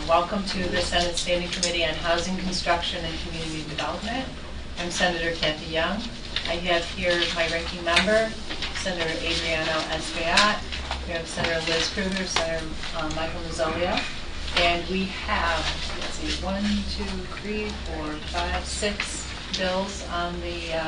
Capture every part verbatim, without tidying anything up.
welcome to the Senate Standing Committee on Housing, Construction, and Community Development. I'm Senator Kathy Young. I have here my ranking member, Senator Adriano Espaillat. We have Senator Liz Krueger, Senator uh, Michael Mazzolio. And we have, let's see, one, two, three, four, five, six bills on the, uh,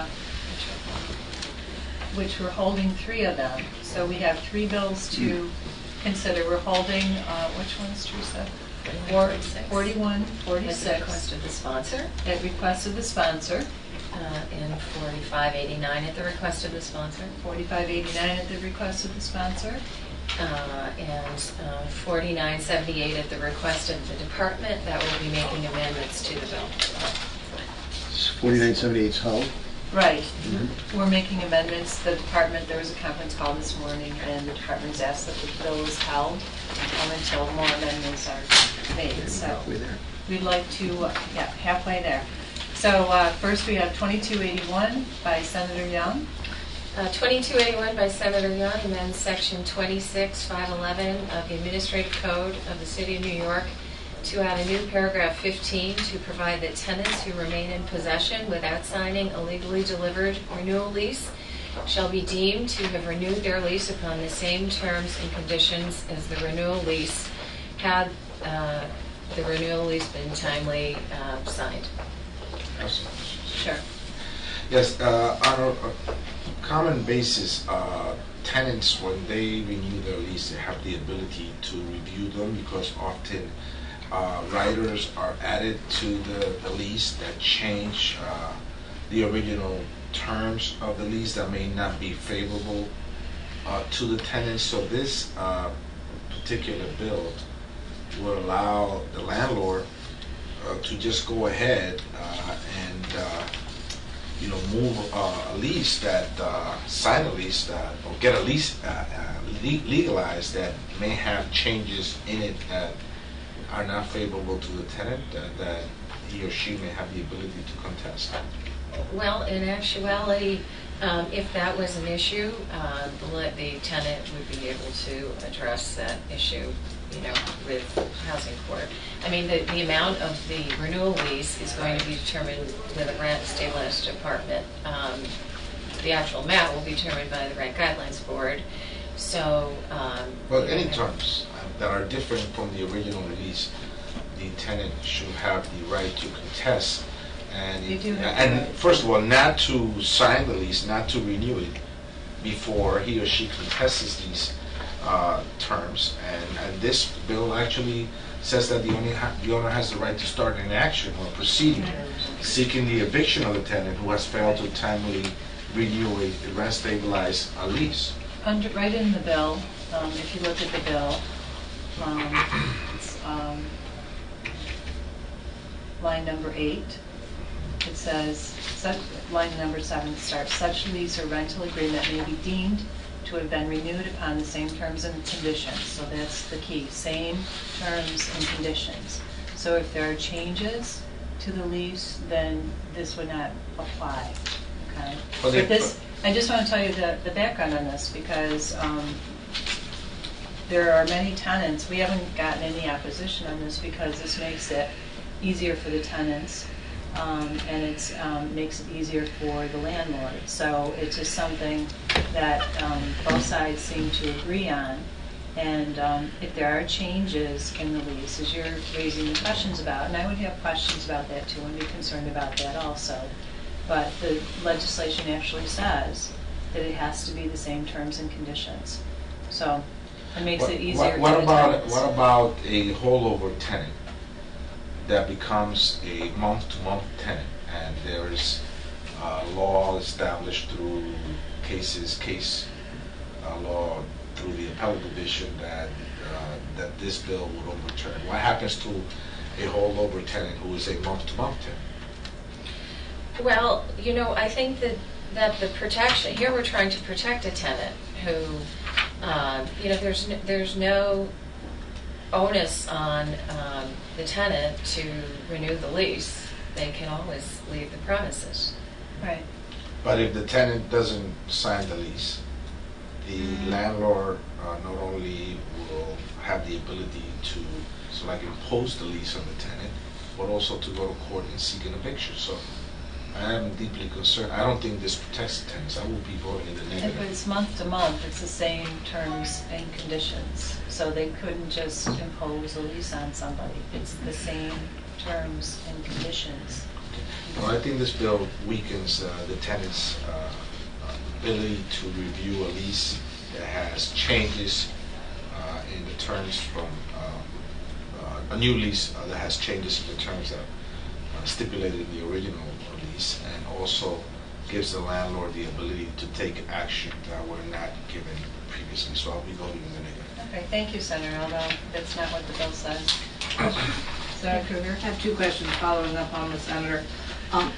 which we're holding three of them. So we have three bills to consider. We're holding, uh, which one's Teresa? forty-one, forty-six. At the request of the sponsor. At request of the sponsor. Uh, and forty-five eighty-nine at the request of the sponsor. forty-five eighty-nine at the request of the sponsor. Uh, and uh, forty-nine seventy-eight at the request of the department that will be making amendments to the bill. forty-nine seventy-eight is held. Right. Mm-hmm. We're making amendments. The department, there was a conference call this morning, and the department's asked that the bill is held um, until more amendments are made. So halfway there. We'd like to, uh, yeah, halfway there. So uh, first we have twenty-two eighty-one by Senator Young. Uh, twenty-two eighty-one by Senator Young amends Section twenty-six five eleven of the Administrative Code of the City of New York to add a new paragraph fifteen to provide that tenants who remain in possession without signing a legally delivered renewal lease shall be deemed to have renewed their lease upon the same terms and conditions as the renewal lease had uh, the renewal lease been timely uh, signed. Sure. Yes, uh, on a, a common basis, uh, tenants, when they renew their lease, they have the ability to review them because often uh, riders are added to the, the lease that change uh, the original terms of the lease that may not be favorable uh, to the tenants. So this uh, particular bill will allow the landlord uh, to just go ahead uh, and uh, you know, move uh, a lease that, uh, sign a lease that, or get a lease uh, uh, le legalized that may have changes in it that are not favorable to the tenant, uh, that he or she may have the ability to contest. Well, in actuality, um, if that was an issue, uh, the, the tenant would be able to address that issue, you know, with housing court. I mean, the, the amount of the renewal lease is going to be determined with a rent stabilized department. Um, the actual amount will be determined by the Rent Guidelines Board. So, um, but any terms that are different from the original lease, the tenant should have the right to contest. And, You do it, have and that. first of all, not to sign the lease, not to renew it before he or she contests these uh, terms. And, and this bill actually says that the owner, ha the owner has the right to start an action or proceeding seeking the eviction of the tenant who has failed to timely renew a rent stabilized uh, lease. Under, right in the bill, um, if you look at the bill, um, it's, um, line number eight. It says, such, line number seven starts, such lease or rental agreement may be deemed to have been renewed upon the same terms and conditions. So that's the key, same terms and conditions. So if there are changes to the lease, then this would not apply, okay? Well, they- But this, I just want to tell you the, the background on this because um, there are many tenants, we haven't gotten any opposition on this because this makes it easier for the tenants. Um, and it um, makes it easier for the landlord. So it's just something that um, both sides seem to agree on. And um, if there are changes in the lease, as you're raising questions about, and I would have questions about that too and be concerned about that also. But the legislation actually says that it has to be the same terms and conditions. So it makes What, it easier what, what for the about tenants. what about a holdover tenant that becomes a month-to-month tenant, and there is uh, law established through cases, case uh, law through the appellate division that uh, that this bill would overturn? What happens to a holdover tenant who is a month-to-month tenant? well, you know, I think that, that the protection, here we're trying to protect a tenant who, uh, you know, there's no, there's no onus on um, the tenant to renew the lease. They can always leave the premises. Right. But if the tenant doesn't sign the lease, the landlord uh, not only will have the ability to so I can impose the lease on the tenant, but also to go to court and seek an eviction. So I am deeply concerned. I don't think this protects the tenants. I will be voting in the If negative. it's month to month, it's the same terms and conditions. So they couldn't just impose a lease on somebody. It's the same terms and conditions. Well, I think this bill weakens uh, the tenant's uh, ability to review a lease that has changes uh, in the terms from uh, uh, a new lease uh, that has changes in the terms that uh, stipulated in the original lease, and also gives the landlord the ability to take action that were not given previously. So I'll be voting in the negative. Okay, thank you, Senator, although that's not what the bill says. Senator Krueger? I have two questions following up on the Senator. Um,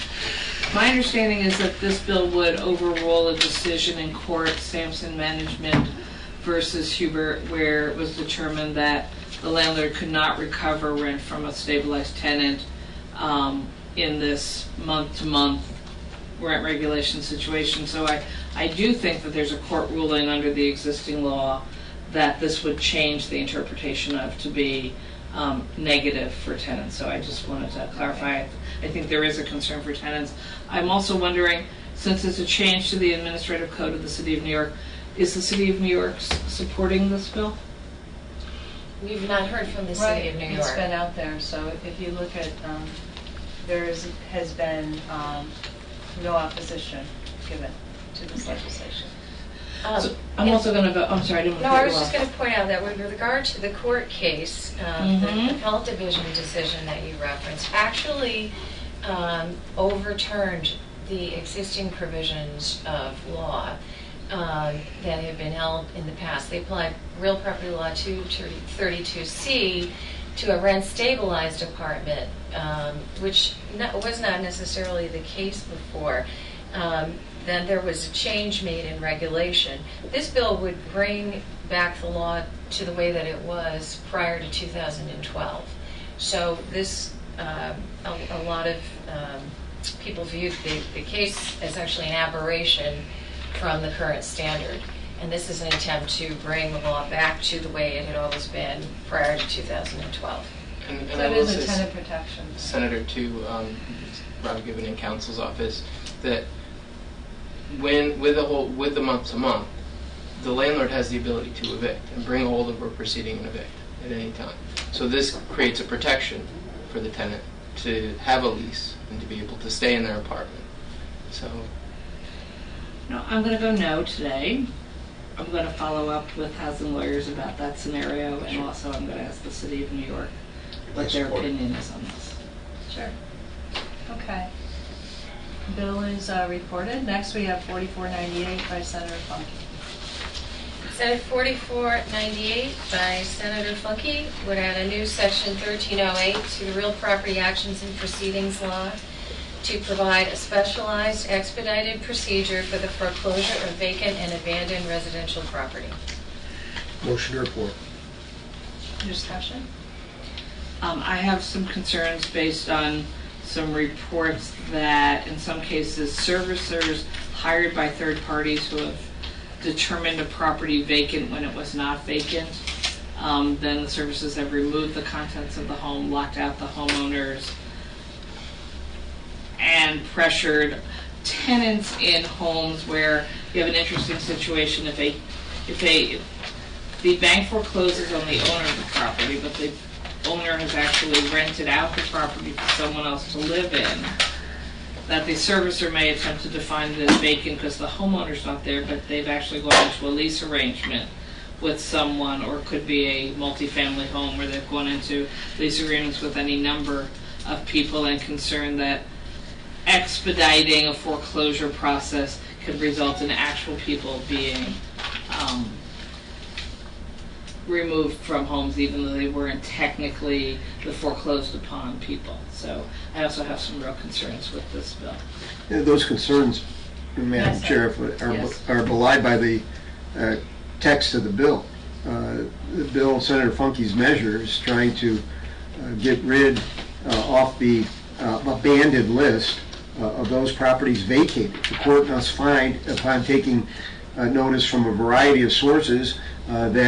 my understanding is that this bill would overrule a decision in court, Sampson Management versus Hubert, where it was determined that the landlord could not recover rent from a stabilized tenant um, in this month-to-month rent regulation situation. So I, I do think that there's a court ruling under the existing law that this would change the interpretation of to be um, negative for tenants. So I just wanted to clarify. I think there is a concern for tenants. I'm also wondering, since it's a change to the administrative code of the City of New York, is the City of New York s- supporting this bill? We've not heard from the City of New Right, it's been York. out there, so if you look at, um, there is, has been um, no opposition given to this legislation. Um, So I'm and- also going to vote. I'm sorry, I didn't No, want to I was cut you just off. going to point out that with regard to the court case, um, the Mhm. appellate division decision that you referenced actually um, overturned the existing provisions of law um, that have been held in the past. They applied Real Property Law two thirty-two C to a rent-stabilized apartment, um, which not, was not necessarily the case before. Um, then there was a change made in regulation. This bill would bring back the law to the way that it was prior to two thousand twelve. So this, um, a, a lot of um, people viewed the, the case as actually an aberration from the current standard. And this is an attempt to bring the law back to the way it had always been prior to two thousand twelve. And, and So I it will is a say, tenant protection. Senator, to um, Rob Gibbon in counsel's office, that when with the whole with the month to month, the landlord has the ability to evict and bring a holdover proceeding and evict at any time. So this creates a protection for the tenant to have a lease and to be able to stay in their apartment. So No, I'm going to go no today. I'm going to follow up with housing lawyers about that scenario, and Sure. also I'm going to ask the City of New York what I their support it. opinion is on this. Sure. Okay. Bill is uh, reported. Next, we have forty-four ninety-eight by Senator Funky. Senate forty-four ninety-eight by Senator Funky would add a new section thirteen oh eight to the Real Property Actions and Proceedings Law to provide a specialized expedited procedure for the foreclosure of vacant and abandoned residential property. Motion to report. Discussion? Um, I have some concerns based on some reports that in some cases servicers hired by third parties who have determined a property vacant when it was not vacant. Um, then the services have removed the contents of the home, locked out the homeowners, and pressured tenants in homes where you have an interesting situation. If a, if a, if the bank forecloses on the owner of the property, but the owner has actually rented out the property for someone else to live in, that the servicer may attempt to define it as vacant because the homeowner's not there, but they've actually gone into a lease arrangement with someone, or it could be a multifamily home where they've gone into lease agreements with any number of people, and concerned that expediting a foreclosure process could result in actual people being um, removed from homes even though they weren't technically the foreclosed upon people. So I also have some real concerns with this bill. Yeah, those concerns, Madam Yes, sir. Chair, are, Yes. are belied by the uh, text of the bill. Uh, the bill, Senator Funky's measure, is trying to uh, get rid uh, off the uh, abandoned list uh, of those properties vacated. The court must find, upon taking uh, notice from a variety of sources, uh, that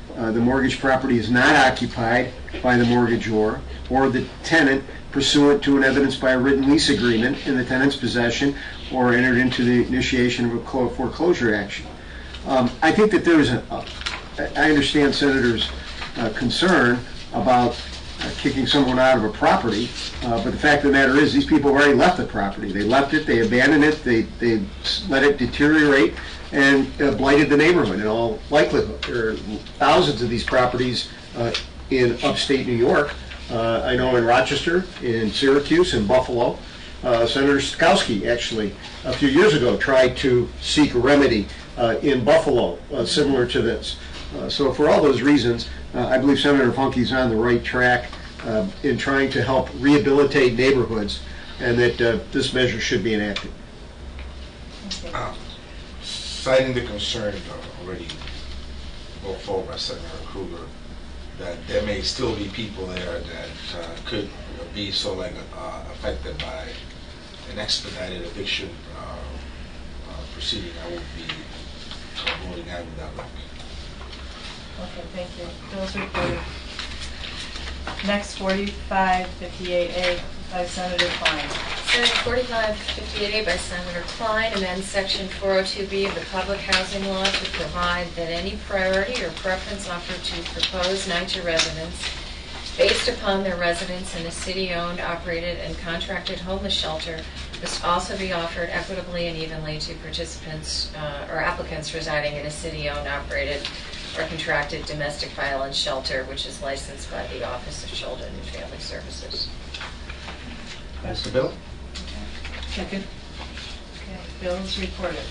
uh, the mortgage property is not occupied by the mortgagor or the tenant pursuant to an evidenced by a written lease agreement in the tenant's possession or entered into the initiation of a clo- foreclosure action. Um, I think that there is a, a I understand Senator's uh, concern about uh, kicking someone out of a property, uh, but the fact of the matter is these people have already left the property. They left it, they abandoned it, they, they let it deteriorate and uh, blighted the neighborhood in all likelihood. There are thousands of these properties uh, in upstate New York. Uh, I know in Rochester, in Syracuse, in Buffalo. Uh, Senator Stokowski actually a few years ago tried to seek a remedy uh, in Buffalo uh, similar to this. Uh, so for all those reasons, uh, I believe Senator Funke's on the right track uh, in trying to help rehabilitate neighborhoods, and that uh, this measure should be enacted. Okay. Uh, Citing the concern uh, already brought forward by Senator Kruger, that there may still be people there that uh, could be so like uh, affected by an expedited eviction uh, uh, proceeding, I will be uh, voting out of that one. Okay, thank you. Bills reported. Next, forty-five fifty-eight A by Senator Klein. Senate forty-five fifty-eight A by Senator Klein amends Section four oh two B of the Public Housing Law to provide that any priority or preference offered to proposed NYCHA residents based upon their residence in a city-owned, operated, and contracted homeless shelter must also be offered equitably and evenly to participants uh, or applicants residing in a city-owned, operated, or contracted domestic violence shelter, which is licensed by the Office of Children and Family Services. Pass the bill? Second. Okay, bills reported.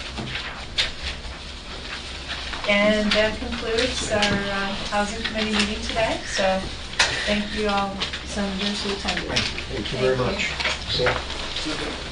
And that concludes our uh, Housing Committee meeting today. So thank you all, senators, who attended. Thank you very much.